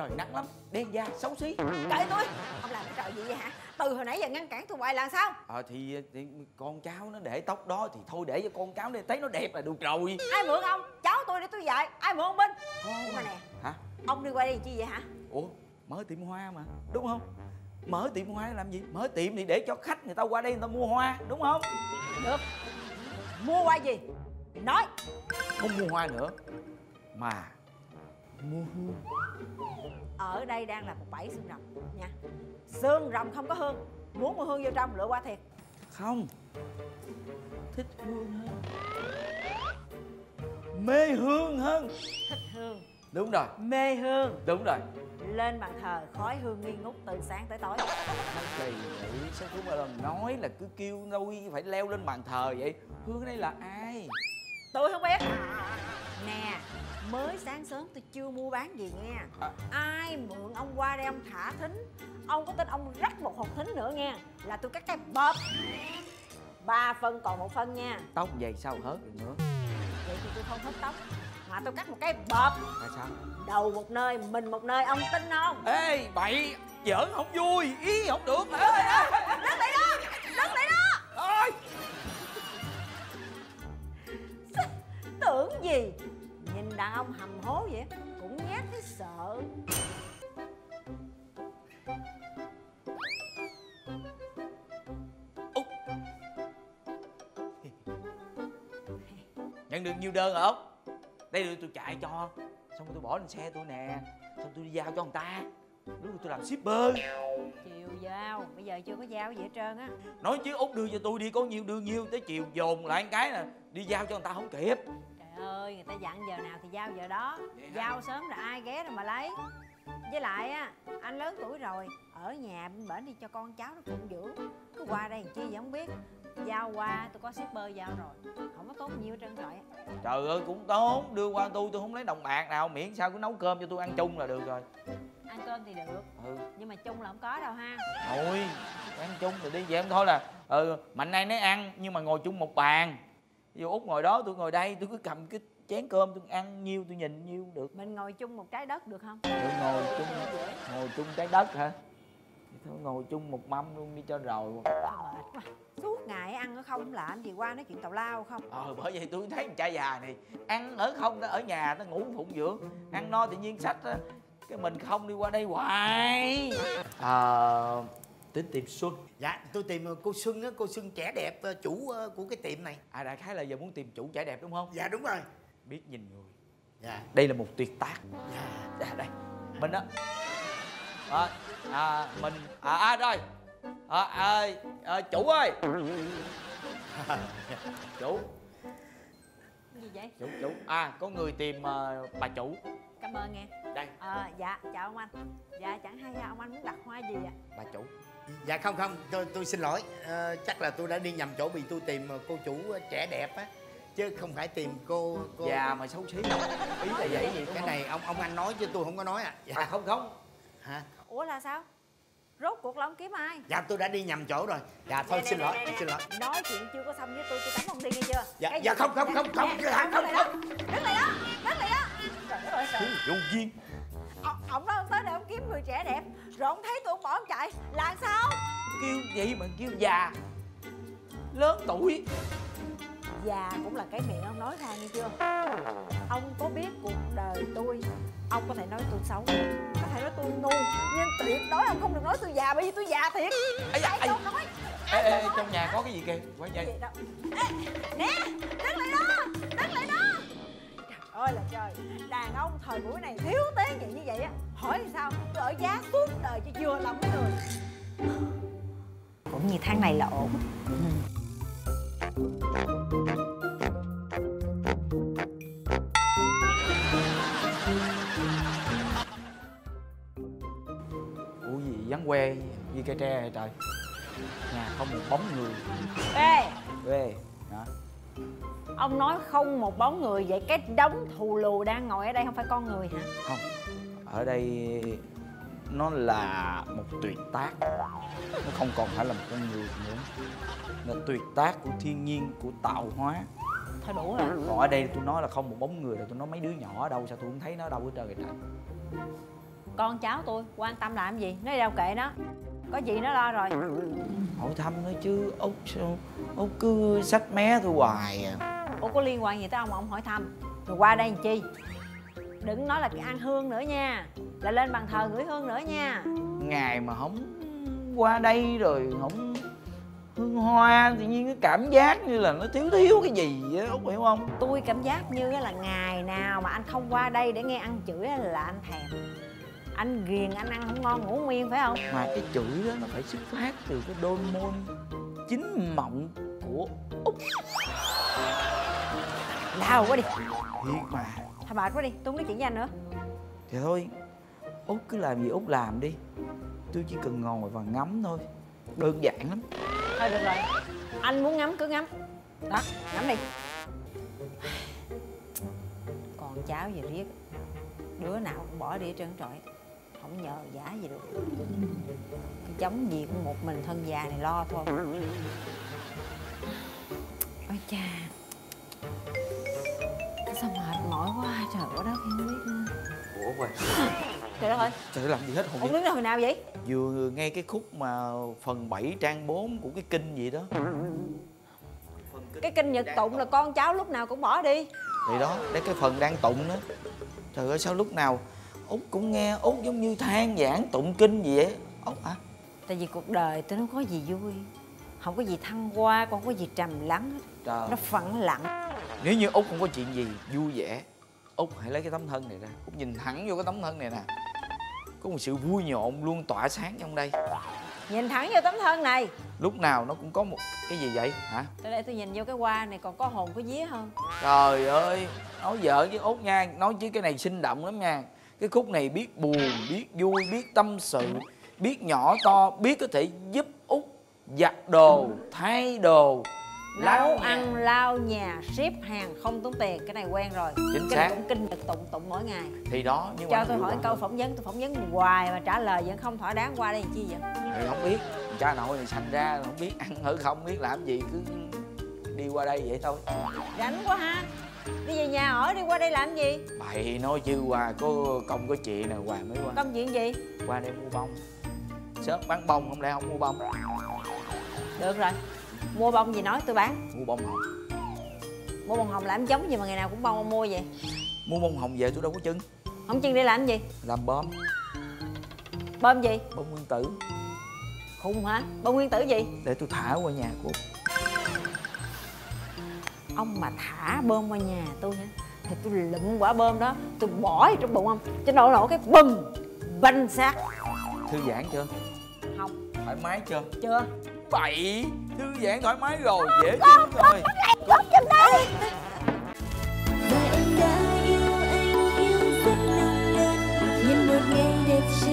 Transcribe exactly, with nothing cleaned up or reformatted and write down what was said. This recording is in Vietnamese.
Trời nắng lắm, đen da, xấu xí. Kệ tôi. Ông làm cái trò gì vậy hả? Từ hồi nãy giờ ngăn cản tôi hoài là sao? Ờ à, thì, thì con cháu nó để tóc đó thì thôi để cho con cháu này thấy nó đẹp là được rồi. Ai mượn ông? Cháu tôi để tôi dạy. Ai mượn ông Binh? Ủa mà nè. Hả? Ông đi qua đây chi vậy hả? Ủa mở tiệm hoa mà, đúng không? Mở tiệm hoa để làm gì? Mở tiệm thì để cho khách người ta qua đây người ta mua hoa, đúng không? Được. Mua hoa gì? Nói. Không mua hoa nữa mà mua hương. Ở đây đang là một bãi xương rồng nha. Xương rồng không có hương. Muốn mua hương vô trong lựa hoa thiệt. Không. Thích hương hơn. Mê hương hơn. Thích hương. Đúng rồi. Mê hương. Đúng rồi. Lên bàn thờ khói hương nghi ngút từ sáng tới tối. Kỳ vậy, sao cứ mà lần nói là cứ kêu tôi phải leo lên bàn thờ vậy? Hương đây là ai? Tôi không biết. Nè, mới sáng sớm tôi chưa mua bán gì nghe. à. Ai mượn ông qua đây ông thả thính, ông có tin ông rắc một hột thính nữa nghe là tôi cắt cái bóp. Ba phân còn một phân nha. Tóc vậy sao hớt được nữa? Vậy thì tôi không hết tóc, mà tôi cắt một cái bóp. Tại sao? Đầu một nơi, mình một nơi, ông tin không? Ê bậy, giỡn không vui, ý không được. Ê, ê, đứng lại đó, đứng lại đó. Ôi. Tưởng gì? Nhìn đàn ông hầm hố vậy cũng nhát thấy sợ. Út. Nhận được nhiều đơn rồi không? Đây là tôi chạy cho, xong rồi tôi bỏ lên xe tôi nè, xong tôi đi giao cho người ta. Lúc rồi tôi làm shipper. Chiều giao, bây giờ chưa có giao gì hết trơn á. Nói chứ Út đưa cho tôi đi, có nhiêu đưa nhiêu, tới chiều dồn lại cái nè, đi giao cho người ta không kịp. Trời ơi, người ta dặn giờ nào thì giao giờ đó. Giao sớm là ai ghé rồi mà lấy. Với lại á, anh lớn tuổi rồi, ở nhà bên bển đi cho con cháu nó phụng dưỡng. Cứ qua đây làm chi vậy không biết. Giao qua tôi có shipper giao rồi, không có tốn nhiều hết trơn rồi. Trời ơi cũng tốn, đưa qua tôi tôi không lấy đồng bạc nào, miễn sao cứ nấu cơm cho tôi ăn chung là được rồi. Ăn cơm thì được, ừ. nhưng mà chung là không có đâu ha. Thôi ăn chung thì đi về em thôi là ừ, mạnh ai nấy ăn nhưng mà ngồi chung một bàn. Ví dụ Út ngồi đó tôi ngồi đây, tôi cứ cầm cái chén cơm tôi ăn nhiêu tôi nhìn nhiêu được. Mình ngồi chung một trái đất được không? Tôi ngồi chung ngồi chung trái đất hả? Thì thôi ngồi chung một mâm luôn đi cho rồi. Mệt quá. Suốt ngày ăn ở không làm gì, qua nói chuyện tào lao không? Ờ bởi vậy tôi thấy con trai già này ăn ở không, nó ở nhà nó ngủ phụng dưỡng, ăn no tự nhiên sách á, cái mình không đi qua đây hoài. Ờ à, tính tìm Xuân. Dạ tôi tìm cô Xuân á, cô Xuân trẻ đẹp, chủ của cái tiệm này. À đại khái là giờ muốn tìm chủ trẻ đẹp đúng không? Dạ đúng rồi. Biết nhìn người. Dạ. Đây là một tuyệt tác. Dạ. Dạ đây mình đó à, à, mình à, à rồi à, à, à, chủ ơi. Chủ gì vậy? Chủ chủ à có người tìm uh, bà chủ. Cảm ơn nghe. Đây. Ờ dạ chào ông anh. Dạ chẳng hay ông anh muốn đặt hoa gì ạ? Bà chủ. Dạ không không tôi, tôi xin lỗi, à, chắc là tôi đã đi nhầm chỗ vì tôi tìm cô chủ trẻ đẹp á, chứ không phải tìm cô cô già mà xấu xí. Ý là vậy gì? Cái này ông ông anh nói chứ tôi không có nói à. Dạ. À không không. Hả? Ủa là sao? Rốt cuộc là ông kiếm ai? Dạ tôi đã đi nhầm chỗ rồi. Dạ thôi nè, xin nè, lỗi nè, nè. xin lỗi. Nói chuyện chưa có xong với tôi, tôi tắm ông đi nghe chưa? Dạ cái dạ không không không không nè, dạ, không đứng không. lại đó, đứng lại đó, đứng lại đó. Trời ơi trời. Vô duyên. Ông, ông nói ông tới đây ông kiếm người trẻ đẹp, rồi ông thấy tôi ông bỏ ông chạy là sao? Kêu vậy mà kêu già lớn tuổi. Già cũng là cái miệng ông nói ra nghe chưa? Ông có biết cuộc đời tôi, ông có thể nói tôi xấu, có thể nói tôi ngu, nhưng tuyệt đối ông không được nói tôi già, bởi vì tôi già thiệt. Ấy da, Ai ấy. đâu nói. Ê, ê, ê, trong nhà có cái gì kìa? Quay Cái vậy. gì đâu. Ê, nè, đứng lại đó, đứng lại đó. Trời ơi là trời, đàn ông thời buổi này thiếu tế nhị như vậy á, hỏi thì sao? Tôi ở giá suốt đời cho vừa lòng với người. Cũng như tháng này là ổn. Ừ. Ủa gì vắng que như cây tre vậy trời? Nhà không một bóng người. Ê, Ê hả? ông nói không một bóng người, vậy cái đống thù lù đang ngồi ở đây không phải con người hả? Không, ở đây nó là một tuyệt tác, nó không còn phải là một con người nữa, là tuyệt tác của thiên nhiên, của tạo hóa. Thôi đủ rồi. Còn ở đây tôi nói là không một bóng người, là tôi nói mấy đứa nhỏ ở đâu, sao tôi không thấy nó ở đâu hết trơn vậy trời? Con cháu tôi quan tâm làm gì, nó đi đâu kệ nó, có gì nó lo rồi. Hỏi thăm nữa chứ, Út sao Út cứ xách mé tôi hoài à. Ủa có liên quan gì tới ông mà ông hỏi thăm? Rồi qua đây làm chi? Đừng nói là cái ăn hương nữa nha, là lên bàn thờ gửi hương nữa nha. Ngày mà không qua đây rồi không hương hoa, tự nhiên cái cảm giác như là nó thiếu thiếu cái gì á, Út hiểu không? Tôi cảm giác như là ngày nào mà anh không qua đây để nghe ăn chửi là anh thèm. Anh ghiền anh ăn không ngon ngủ nguyên phải không? Mà cái chửi đó nó phải xuất phát từ cái đôi môi chính mộng của Út. Lao quá đi. Thiệt mà. Thôi mệt quá đi, tôi không nói chuyện với anh nữa. Thì thôi, Út cứ làm gì Út làm đi. Tôi chỉ cần ngồi và ngắm thôi. Đơn giản lắm. Thôi được rồi, anh muốn ngắm cứ ngắm. Đó, ngắm đi. Còn cháu gì riết, đứa nào cũng bỏ đi hết trơn trọi, không nhờ giả gì được. Cái chống gì cũng một mình thân già này lo thôi. Ôi cha, sao mệt mỏi quá trời ơi, đó không biết nữa. Ủa quay. Trời đất ơi, Trời làm gì hết hồn. ông đứng đó hồi nào vậy? Vừa nghe cái khúc mà phần bảy trang bốn của cái kinh gì đó. Cái kinh Nhật tụng là con cháu lúc nào cũng bỏ đi. Thì đó, đấy cái phần đang tụng đó. Trời ơi sao lúc nào Út cũng nghe Út giống như than giảng tụng kinh gì vậy Út hả? Tại vì cuộc đời tôi nó có gì vui, không có gì thăng hoa, còn không có gì trầm lắng hết. Trời. Nó phẳng lặng. Nếu như Út không có chuyện gì vui vẻ, Út hãy lấy cái tấm thân này ra, Út nhìn thẳng vô cái tấm thân này nè. Có một sự vui nhộn luôn tỏa sáng trong đây. Nhìn thẳng vô tấm thân này. Lúc nào nó cũng có một cái gì vậy hả? Tới đây tôi nhìn vô cái hoa này còn có hồn có vía hơn. Trời ơi, nói vợ với Út nha, nói chứ cái này sinh động lắm nha. Cái khúc này biết buồn, biết vui, biết tâm sự, biết nhỏ to, biết có thể giúp Út giặt đồ, thay đồ, Nấu ăn, lau nhà, ship hàng không tốn tiền. Cái này quen rồi. Chính cái này xác. cũng kinh Nhật tụng tụng mỗi ngày. Thì đó, nhưng cho mà tôi hỏi hiểu câu không? phỏng vấn, tôi phỏng vấn hoài mà trả lời vẫn không thỏa đáng, qua đây làm chi vậy? Thì không biết, cha nội này sanh ra không biết ăn ở không biết làm gì, cứ đi qua đây vậy thôi. Rảnh quá ha. Đi về nhà ở, đi qua đây làm gì? Bậy nói chứ qua có công có chuyện nè, Hoàng mới qua. Công chuyện gì? Qua đây mua bông. Sớm bán bông không lẽ không mua bông? Được rồi, mua bông gì nói tôi bán. Mua bông hồng. Mua bông hồng làm giống gì mà ngày nào cũng bông mua vậy? Mua bông hồng về tôi đâu có chân. Không chân để làm gì? Làm bom. Bơm gì? Bông nguyên tử. Khùng hả? Bơm nguyên tử gì? Để tôi thả qua nhà của. Ông mà thả bơm qua nhà tôi hả? Thì tôi lụm quả bơm đó, tôi bỏ vào trong bụng ông, cho nổ nổ cái bùm banh xác. Thư giãn chưa? Không. Thoải mái chưa? Chưa. Bậy. Thư giãn thoải mái rồi, dễ chịu rồi. Cút giùm đây. Và em đã yêu anh yêu rất nồng nàn, nhưng một ngày đẹp trời